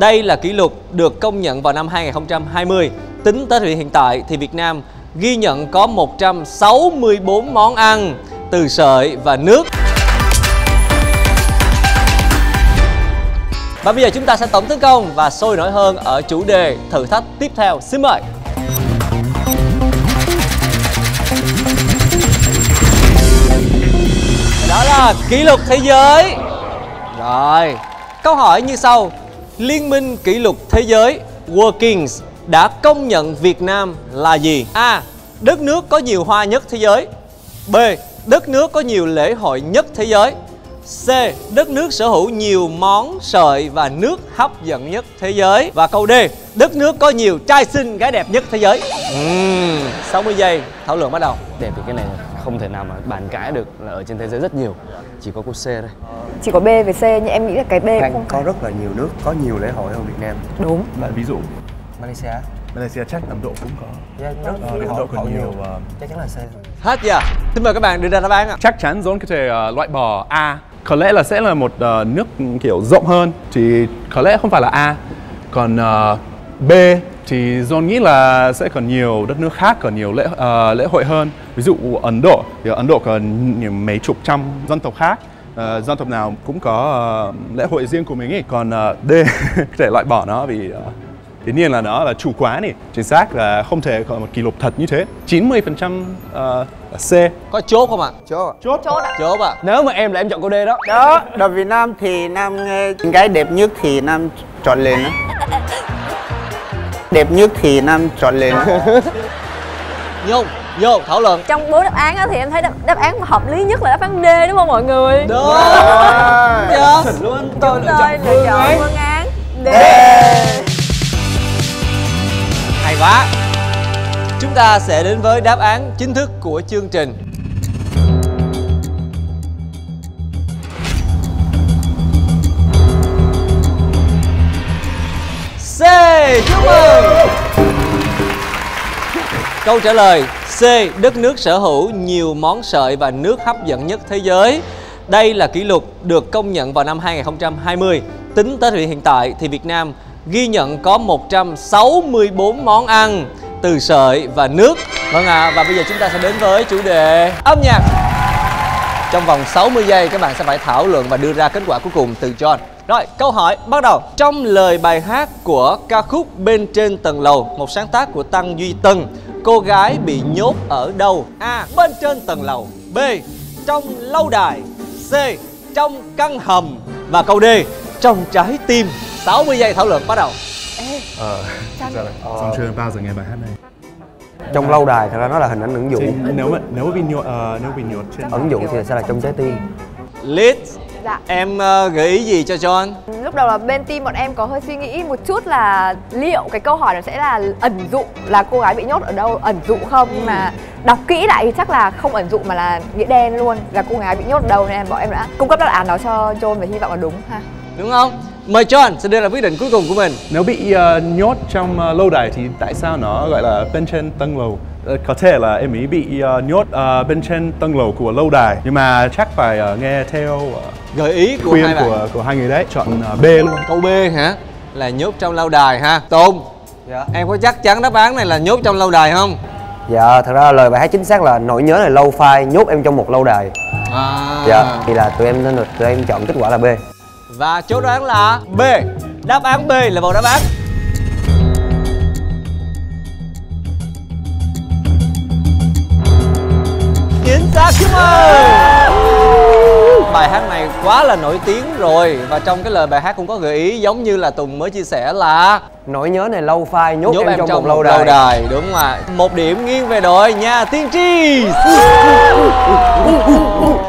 Đây là kỷ lục được công nhận vào năm 2020. Tính tới thời điểm hiện tại thì Việt Nam ghi nhận có 164 món ăn từ sợi và nước. Và bây giờ chúng ta sẽ tổng tấn công và sôi nổi hơn ở chủ đề thử thách tiếp theo. Xin mời. Đó là kỷ lục thế giới. Rồi, câu hỏi như sau. Liên minh kỷ lục thế giới World Guinness đã công nhận Việt Nam là gì? A. Đất nước có nhiều hoa nhất thế giới. B. Đất nước có nhiều lễ hội nhất thế giới. C. Đất nước sở hữu nhiều món sợi và nước hấp dẫn nhất thế giới. Và câu D. Đất nước có nhiều trai xinh gái đẹp nhất thế giới. 60 giây thảo luận bắt đầu. Đẹp thì cái này không thể nào mà bàn cãi được, là ở trên thế giới rất nhiều. Chỉ có câu C thôi. Chỉ có B với C, nhưng em nghĩ là cái B không có rất là nhiều nước có nhiều lễ hội hơn Việt Nam. đúng. Bạn ví dụ Malaysia chắc Ấn Độ cũng có. Ấn Độ còn nhiều. Chắc chắn là C. Hết chưa? Xin mời các bạn đưa ra đáp án ạ. Chắc chắn John có thể loại bỏ A. Có lẽ là sẽ là một nước kiểu rộng hơn, thì có lẽ không phải là A. Còn B thì John nghĩ là sẽ còn nhiều đất nước khác, còn nhiều lễ hội hơn. Ví dụ Ấn Độ, thì Ấn Độ còn nhiều mấy chục trăm dân tộc khác. Dân tộc nào cũng có lễ hội riêng của mình ấy. Còn D có thể loại bỏ nó vì tất nhiên là nó là chủ quán này. Chính xác là không thể có một kỷ lục thật như thế. 90% là C. Có chốt không ạ? Chốt ạ. Nếu mà em là em chọn câu D đó. Đó, ở Việt Nam thì Nam nghe gái đẹp nhất thì Nam chọn lên đó. Đẹp nhất thì Nam chọn lên. Vô thảo luận. Trong 4 đáp án thì em thấy đáp án hợp lý nhất là đáp án D, đúng không mọi người? Đúng. Chuẩn luôn. Tôi Đúng rồi, lựa chọn phương án D. Hay quá. Chúng ta sẽ đến với đáp án chính thức của chương trình. C. Chúc mừng. Câu trả lời C. Đất nước sở hữu nhiều món sợi và nước hấp dẫn nhất thế giới. Đây là kỷ lục được công nhận vào năm 2020. Tính tới thời điểm hiện tại thì Việt Nam ghi nhận có 164 món ăn từ sợi và nước. Vâng ạ, và bây giờ chúng ta sẽ đến với chủ đề âm nhạc. Trong vòng 60 giây các bạn sẽ phải thảo luận và đưa ra kết quả cuối cùng từ John. Rồi, câu hỏi bắt đầu. Trong lời bài hát của ca khúc Bên Trên Tầng Lầu, một sáng tác của Tăng Duy Tân, cô gái bị nhốt ở đâu? A. Bên trên tầng lầu. B. Trong lâu đài. C. Trong căn hầm. Và câu D. Trong trái tim. 60 giây thảo luận bắt đầu. Xong chưa bao giờ nghe bài hát này. Trong lâu đài thật ra nó là hình ảnh ẩn dụ. Nếu bị nhốt trên Ẩn dụ thì sẽ là trong trái tim. Liz, Dạ. em gợi ý gì cho John? Lúc đầu là bên team bọn em có hơi suy nghĩ một chút là liệu cái câu hỏi nó sẽ là ẩn dụ là cô gái bị nhốt ở đâu, ẩn dụ không, nhưng mà đọc kỹ lại thì chắc là không ẩn dụ mà là nghĩa đen luôn, là cô gái bị nhốt ở đâu, nên bọn em đã cung cấp đáp án đó cho John và hy vọng là đúng ha. Đúng không? Mời John sẽ đưa ra quyết định cuối cùng của mình. Nếu bị nhốt trong lâu đài thì tại sao nó gọi là bên trên tầng lầu? Có thể là em ấy bị nhốt bên trên tầng lầu của lâu đài, nhưng mà chắc phải nghe theo Gợi ý của khuyên hai bạn. của hai người đấy, chọn B luôn. Câu B hả? Là nhốt trong lâu đài ha. Tùng, Dạ. em có chắc chắn đáp án này là nhốt trong lâu đài không? Dạ, thật ra lời bài hát chính xác là nỗi nhớ này lâu phai nhốt em trong một lâu đài. Dạ, thì là tụi em chọn kết quả là B. Và chốt đoán là B. Đáp án B là một đáp án chính xác. Chúc mừng. Bài hát này quá là nổi tiếng rồi. Và trong cái lời bài hát cũng có gợi ý giống như là Tùng mới chia sẻ là Nỗi nhớ này lâu phai nhốt em trong một lâu đài. Đúng rồi. 1 điểm nghiêng về đội Nhà Tiên Tri.